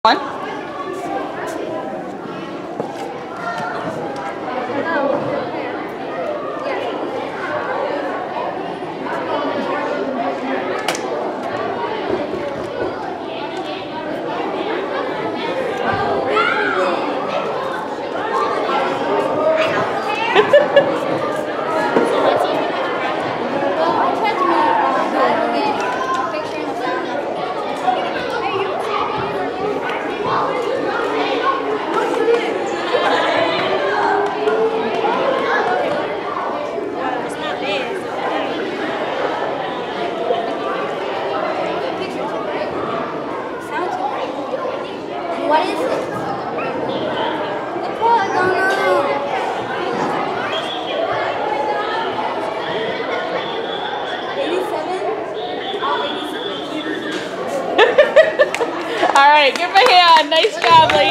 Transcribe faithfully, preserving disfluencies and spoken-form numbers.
One. What is it? The plug, oh no. eighty-seven? Oh, eighty-seven. All right, give him a hand. Nice job, ladies.